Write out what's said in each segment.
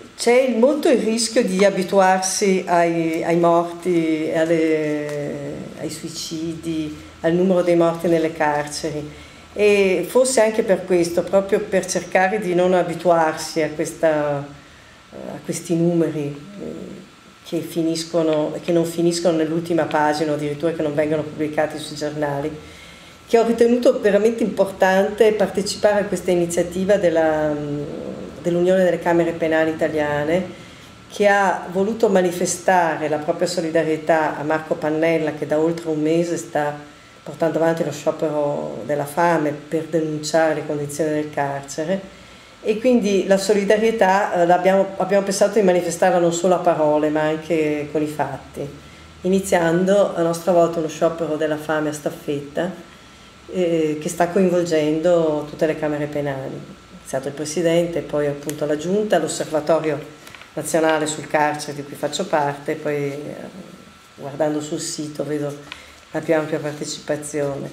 c'è molto il rischio di abituarsi ai morti, ai suicidi, al numero dei morti nelle carceri, e forse anche per questo, proprio per cercare di non abituarsi a questi numeri che non finiscono nell'ultima pagina, o addirittura che non vengono pubblicati sui giornali, che ho ritenuto veramente importante partecipare a questa iniziativa dell'Unione delle Camere Penali Italiane, che ha voluto manifestare la propria solidarietà a Marco Pannella, che da oltre un mese sta portando avanti lo sciopero della fame per denunciare le condizioni del carcere. E quindi la solidarietà abbiamo pensato di manifestarla non solo a parole, ma anche con i fatti, iniziando a nostra volta uno sciopero della fame a staffetta, che sta coinvolgendo tutte le Camere Penali. È iniziato il Presidente, poi appunto la Giunta, l'Osservatorio Nazionale sul Carcere di cui faccio parte, poi guardando sul sito vedo la più ampia partecipazione.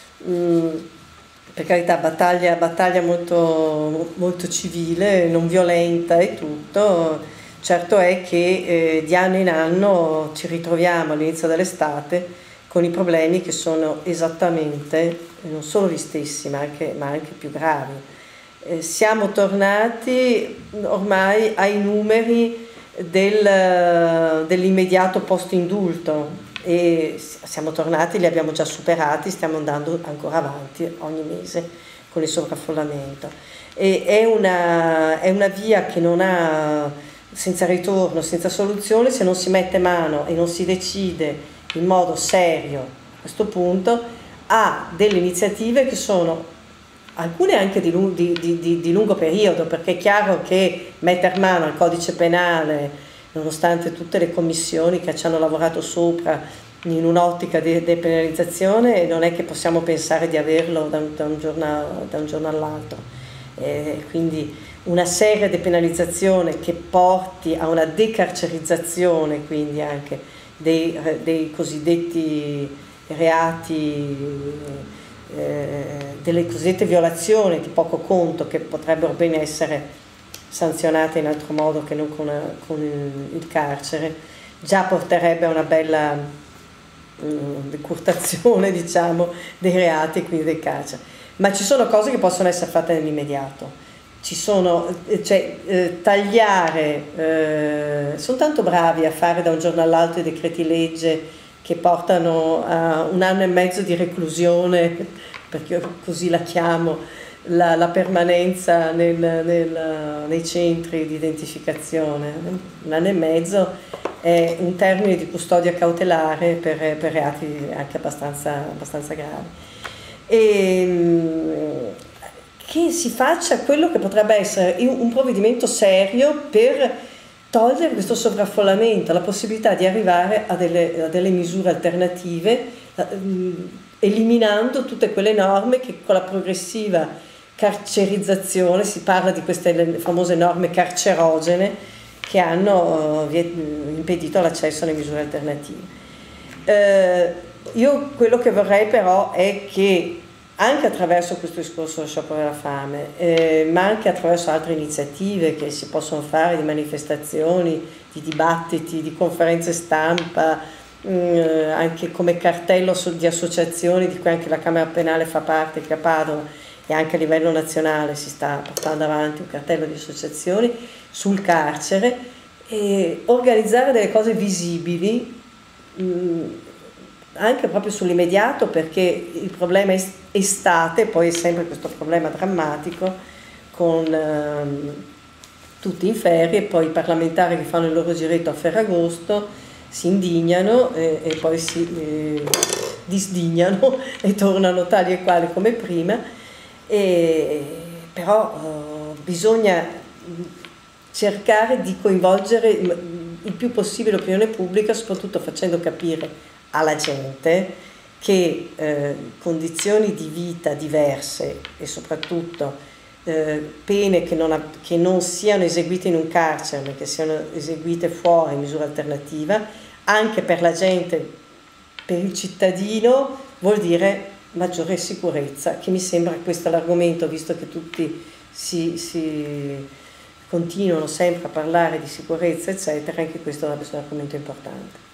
Per carità, battaglia molto, molto civile, non violenta e tutto. Certo è che di anno in anno ci ritroviamo all'inizio dell'estate con i problemi che sono esattamente, non solo gli stessi, ma anche più gravi. Siamo tornati ormai ai numeri dell'immediato post-indulto, e siamo tornati, li abbiamo già superati, stiamo andando ancora avanti ogni mese con il sovraffollamento. E è una via che non ha, senza ritorno, senza soluzione, se non si mette mano e non si decide in modo serio a questo punto a delle iniziative che sono alcune anche di lungo periodo, perché è chiaro che mettere mano al codice penale, nonostante tutte le commissioni che ci hanno lavorato sopra in un'ottica di depenalizzazione, non è che possiamo pensare di averlo da un giorno all'altro. Quindi una seria depenalizzazione che porti a una decarcerizzazione, quindi anche dei cosiddetti reati, delle cosiddette violazioni di poco conto, che potrebbero ben essere sanzionate in altro modo che non con il carcere, già porterebbe a una bella decurtazione, diciamo, dei reati e quindi del carcere. Ma ci sono cose che possono essere fatte nell'immediato. Tagliare, sono tanto bravi a fare da un giorno all'altro i decreti legge che portano a 1 anno e mezzo di reclusione, perché io così la chiamo, la permanenza nei centri di identificazione. 1 anno e mezzo è un termine di custodia cautelare per reati anche abbastanza gravi. Che si faccia quello che potrebbe essere un provvedimento serio per togliere questo sovraffollamento, la possibilità di arrivare a delle misure alternative, eliminando tutte quelle norme che con la progressiva carcerizzazione, si parla di queste famose norme carcerogene, che hanno impedito l'accesso alle misure alternative. Io quello che vorrei però è che anche attraverso questo discorso dello sciopero della fame, ma anche attraverso altre iniziative che si possono fare, di manifestazioni, di dibattiti, di conferenze stampa, anche come cartello di associazioni di cui anche la Camera Penale fa parte, che a Padova, e anche a livello nazionale si sta portando avanti un cartello di associazioni sul carcere, e organizzare delle cose visibili, anche proprio sull'immediato, perché il problema estate poi è sempre questo problema drammatico, con tutti in ferie, e poi i parlamentari che fanno il loro giretto a Ferragosto si indignano e poi si disdignano e tornano tali e quali come prima. Però bisogna cercare di coinvolgere il più possibile l'opinione pubblica, soprattutto facendo capire alla gente che condizioni di vita diverse e soprattutto pene che non siano eseguite in un carcere, ma che siano eseguite fuori in misura alternativa, anche per la gente, per il cittadino, vuol dire maggiore sicurezza, che mi sembra questo l'argomento, visto che tutti si continuano sempre a parlare di sicurezza, eccetera, anche questo dovrebbe essere un argomento importante.